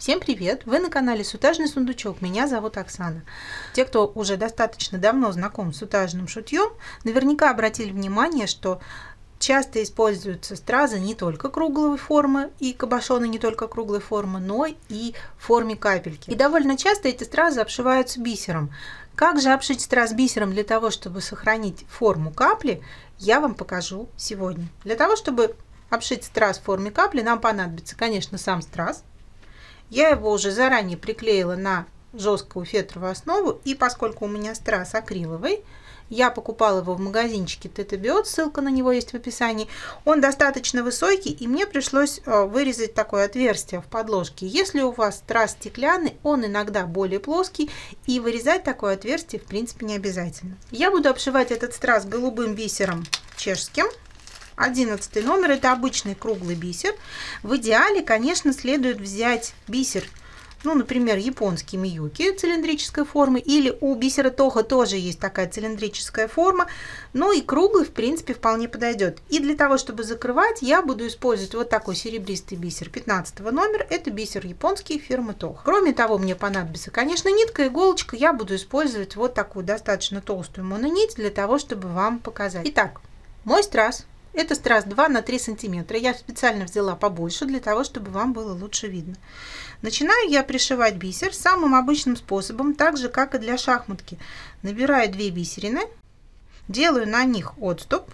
Всем привет! Вы на канале Сутажный сундучок. Меня зовут Оксана. Те, кто уже достаточно давно знаком с сутажным шитьем, наверняка обратили внимание, что часто используются стразы не только круглой формы и кабошоны не только круглой формы, но и в форме капельки. И довольно часто эти стразы обшиваются бисером. Как же обшить страз бисером для того, чтобы сохранить форму капли, я вам покажу сегодня. Для того, чтобы обшить страз в форме капли, нам понадобится, конечно, сам страз. Я его уже заранее приклеила на жесткую фетровую основу, и поскольку у меня страз акриловый, я покупала его в магазинчике Тетебиот, ссылка на него есть в описании. Он достаточно высокий, и мне пришлось вырезать такое отверстие в подложке. Если у вас страз стеклянный, он иногда более плоский, и вырезать такое отверстие в принципе не обязательно. Я буду обшивать этот страз голубым бисером чешским. 11 номер, это обычный круглый бисер. В идеале, конечно, следует взять бисер, например, японский миюки цилиндрической формы, или у бисера Toho тоже есть такая цилиндрическая форма, и круглый, в принципе, вполне подойдет. И для того, чтобы закрывать, я буду использовать вот такой серебристый бисер 15 номер, это бисер японский фирмы Toho. Кроме того, мне понадобится, конечно, нитка, иголочка, я буду использовать вот такую достаточно толстую мононить для того, чтобы вам показать. Итак, мой страз. Это страз 2 на 3 сантиметра. Я специально взяла побольше, для того, чтобы вам было лучше видно. Начинаю я пришивать бисер самым обычным способом, так же, как и для шахматки. Набираю 2 бисерины, делаю на них отступ,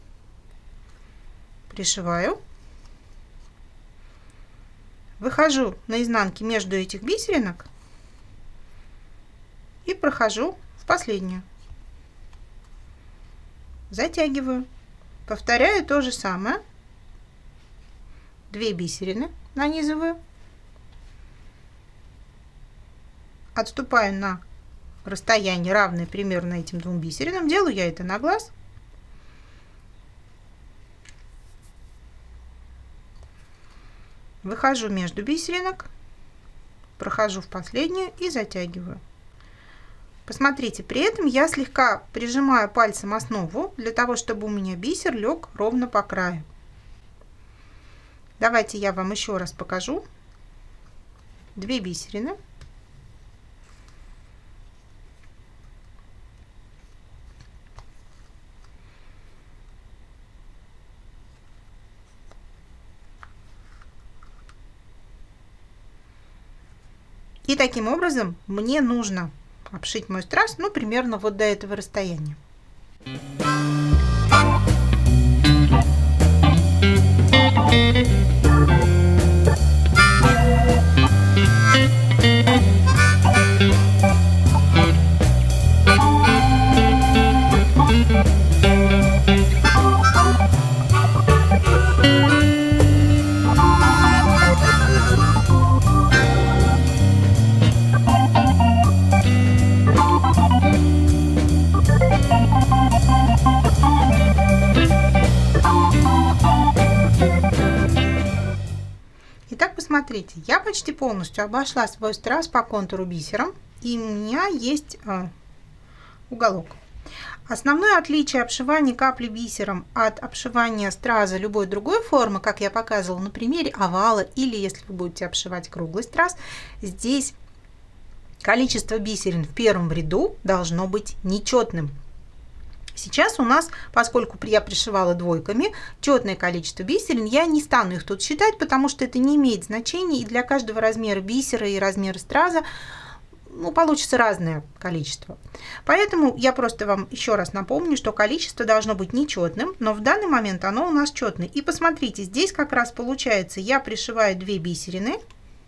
пришиваю, выхожу на изнанке между этих бисеринок и прохожу в последнюю. Затягиваю. Повторяю то же самое. 2 бисерины нанизываю. Отступаю на расстояние, равное примерно этим 2 бисеринам. Делаю я это на глаз. Выхожу между бисеринок, прохожу в последнюю и затягиваю. Посмотрите, при этом я слегка прижимаю пальцем основу, для того, чтобы у меня бисер лег ровно по краю. Давайте я вам еще раз покажу. 2 бисерины. И таким образом мне нужно обшить мой страз, примерно вот до этого расстояния. Смотрите, я почти полностью обошла свой страз по контуру бисером, и у меня есть уголок. Основное отличие обшивания капли бисером от обшивания страза любой другой формы, как я показывала на примере овала, или если вы будете обшивать круглый страз, здесь количество бисерин в первом ряду должно быть нечетным. Сейчас у нас, поскольку я пришивала двойками, четное количество бисерин, я не стану их тут считать, потому что это не имеет значения, и для каждого размера бисера и размера страза получится разное количество. Поэтому я просто вам еще раз напомню, что количество должно быть нечетным, но в данный момент оно у нас четное. И посмотрите, здесь как раз получается, я пришиваю 2 бисерины,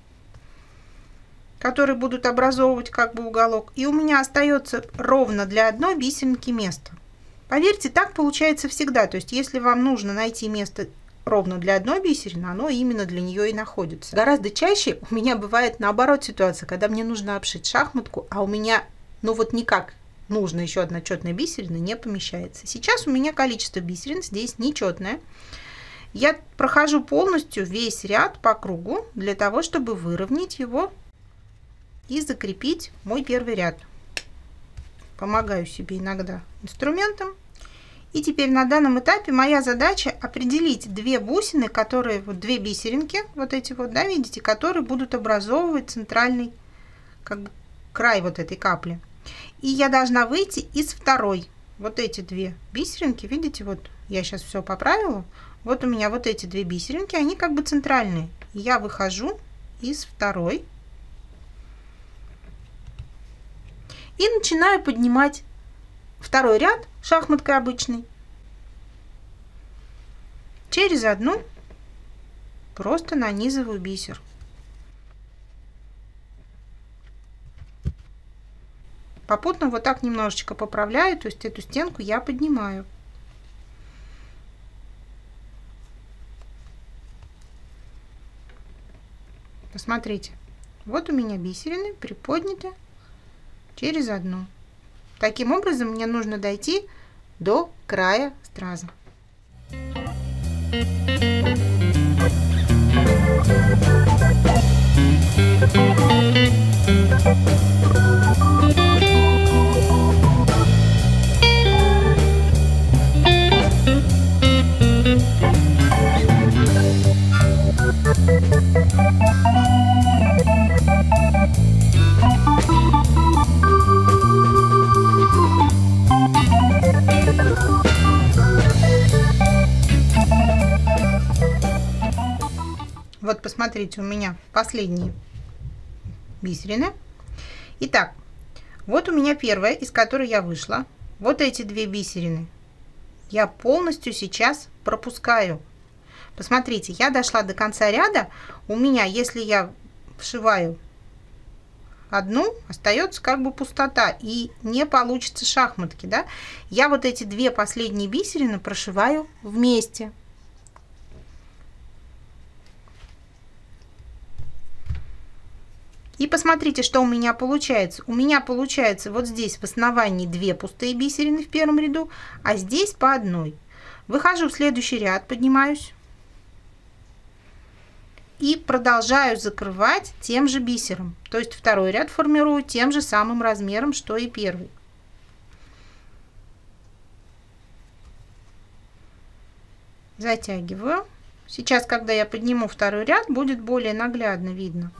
которые будут образовывать как бы уголок, и у меня остается ровно для одной бисеринки место. Поверьте, так получается всегда. То есть, если вам нужно найти место ровно для одной бисерины, оно именно для нее и находится. Гораздо чаще у меня бывает наоборот ситуация, когда мне нужно обшить шахматку, а у меня, никак нужно еще одна четная бисерина, не помещается. Сейчас у меня количество бисерин здесь нечетное. Я прохожу полностью весь ряд по кругу, для того, чтобы выровнять его и закрепить мой первый ряд. Помогаю себе иногда инструментом И теперь на данном этапе моя задача определить две бусины, которые, вот две бисеринки, вот эти вот, да, видите, которые будут образовывать центральный как бы край вот этой капли. И я должна выйти из второй. Вот эти две бисеринки, видите, вот я сейчас все поправила. Вот у меня вот эти две бисеринки, они как бы центральные. Я выхожу из второй и начинаю поднимать второй ряд шахматкой обычной. Через одну просто нанизываю бисер. Попутно вот так немножечко поправляю, то есть эту стенку я поднимаю. Посмотрите, вот у меня бисерины приподняты через одну. Таким образом мне нужно дойти до края страза. Вот посмотрите, у меня последние бисерины. Итак, вот у меня первая, из которой я вышла. Вот эти две бисерины я полностью сейчас пропускаю. Посмотрите, я дошла до конца ряда. У меня, если я вшиваю одну, остается как бы пустота и не получится шахматки, да? Я вот эти две последние бисерины прошиваю вместе. И посмотрите, что у меня получается. У меня получается вот здесь в основании две пустые бисерины в первом ряду, а здесь по одной. Выхожу в следующий ряд, поднимаюсь. И продолжаю закрывать тем же бисером. То есть второй ряд формирую тем же самым размером, что и первый. Затягиваю. Сейчас, когда я подниму второй ряд, будет более наглядно видно.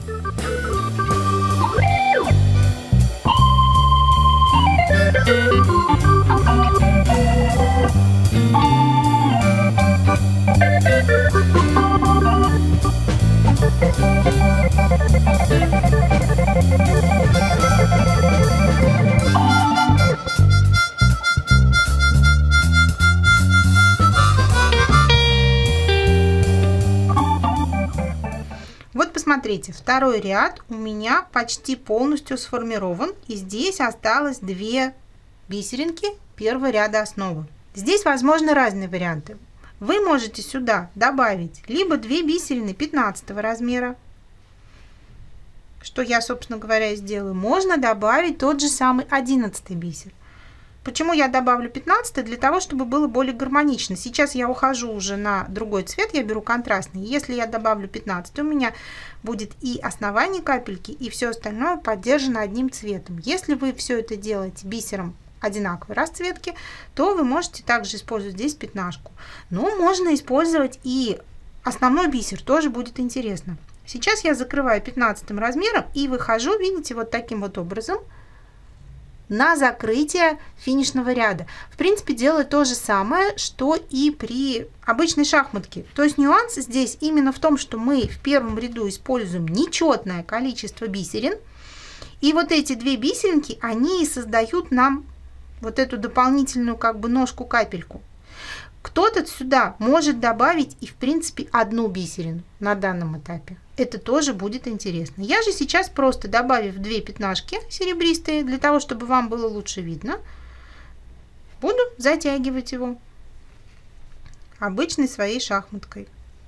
Вот посмотрите, второй ряд у меня почти полностью сформирован, и здесь осталось две бисеринки первого ряда основы. Здесь возможны разные варианты. Вы можете сюда добавить либо две бисерины 15 размера, что я, собственно говоря, и сделаю. Можно добавить тот же самый 11 бисер. Почему я добавлю 15? Для того, чтобы было более гармонично. Сейчас я ухожу уже на другой цвет, я беру контрастный. Если я добавлю 15, у меня будет и основание капельки, и все остальное поддержано одним цветом. Если вы все это делаете бисером одинаковой расцветки, то вы можете также использовать здесь пятнашку. Но можно использовать и основной бисер, тоже будет интересно. Сейчас я закрываю 15 размером и выхожу, видите, вот таким вот образом на закрытие финишного ряда. В принципе, делаю то же самое, что и при обычной шахматке. То есть нюанс здесь именно в том, что мы в первом ряду используем нечетное количество бисерин. И вот эти две бисеринки, они и создают нам вот эту дополнительную как бы ножку-капельку. Кто-то сюда может добавить и в принципе одну бисерину на данном этапе. Это тоже будет интересно. Я же сейчас просто, добавив две пятнашки серебристые, для того, чтобы вам было лучше видно, буду затягивать его обычной своей шахматкой.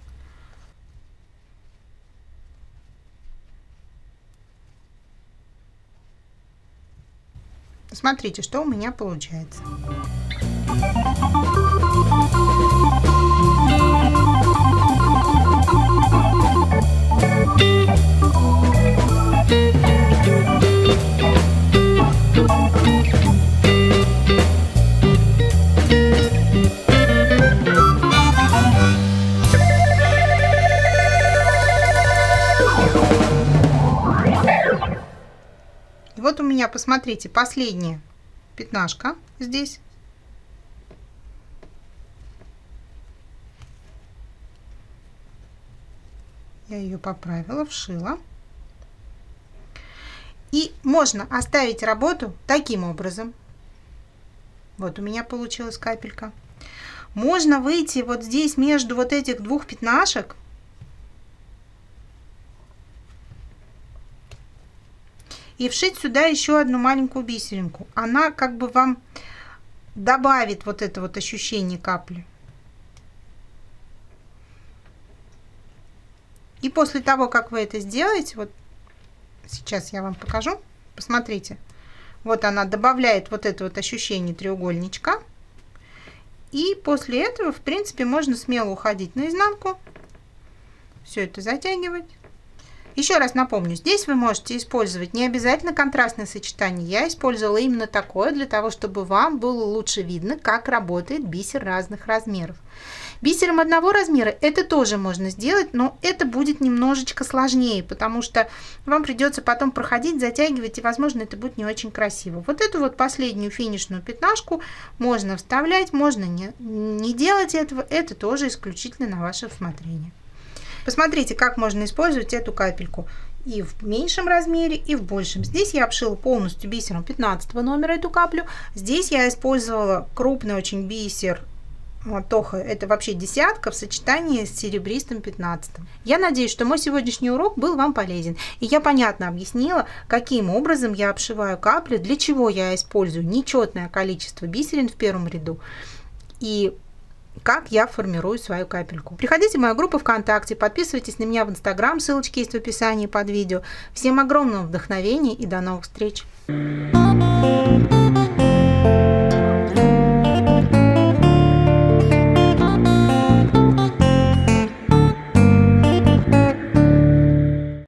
Смотрите, что у меня получается. Вот у меня, посмотрите, последняя пятнашка здесь. Я ее поправила, вшила. И можно оставить работу таким образом. Вот у меня получилась капелька. Можно выйти вот здесь между вот этих двух пятнашек и вшить сюда еще одну маленькую бисеринку. Она как бы вам добавит вот это вот ощущение капли. И после того, как вы это сделаете, вот сейчас я вам покажу, посмотрите, вот она добавляет вот это вот ощущение треугольничка. И после этого, в принципе, можно смело уходить наизнанку, все это затягивать. Еще раз напомню, здесь вы можете использовать не обязательно контрастное сочетание. Я использовала именно такое, для того, чтобы вам было лучше видно, как работает бисер разных размеров. Бисером одного размера это тоже можно сделать, но это будет немножечко сложнее, потому что вам придется потом проходить, затягивать, и, возможно, это будет не очень красиво. Вот эту вот последнюю финишную пятнашку можно вставлять, можно не делать этого, это тоже исключительно на ваше усмотрение. Посмотрите, как можно использовать эту капельку и в меньшем размере, и в большем. Здесь я обшила полностью бисером 15 номера эту каплю. Здесь я использовала крупный очень бисер Тоха, это вообще десятка в сочетании с серебристым 15. Я надеюсь, что мой сегодняшний урок был вам полезен. И я понятно объяснила, каким образом я обшиваю капли, для чего я использую нечетное количество бисерин в первом ряду. И как я формирую свою капельку. Приходите в мою группу ВКонтакте, подписывайтесь на меня в Инстаграм, ссылочки есть в описании под видео. Всем огромного вдохновения и до новых встреч!